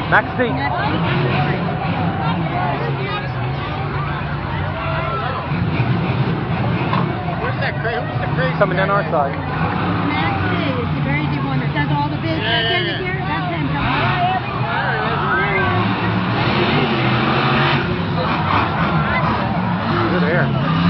Next seat. Where's that crazy? Who's the crazy? Coming down our side. Max C is the very big one that does all the big Titanic here. That's him. Good air.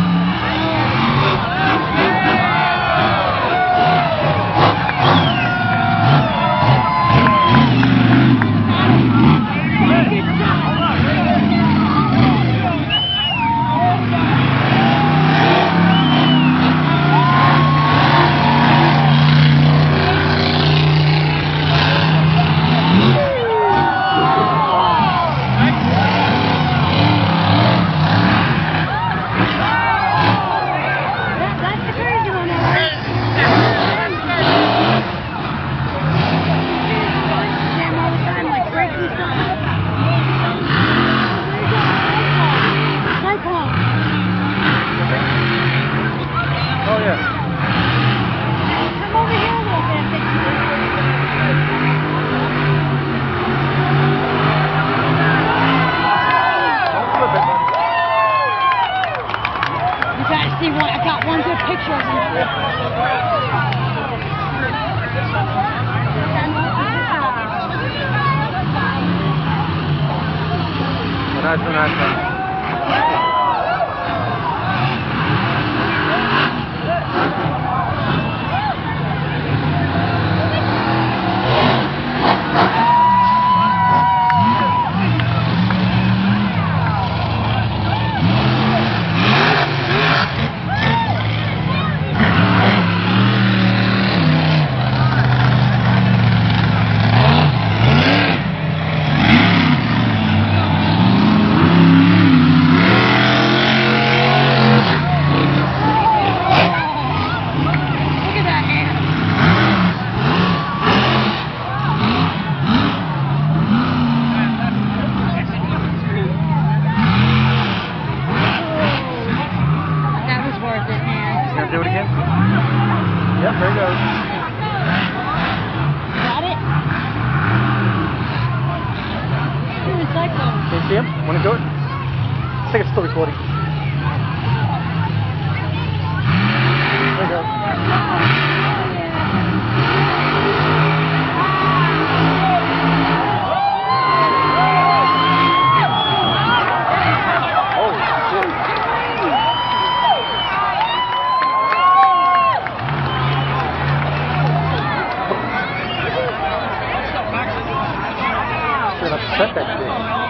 Oh yeah. Come over here a little bit. You gotta see one. I got one good picture of him. Nice. Do it again? Yep, there it goes. Got it? Doing cyclones. Can you see him? Want to do it? I think it's still recording. There you go. Set that thing.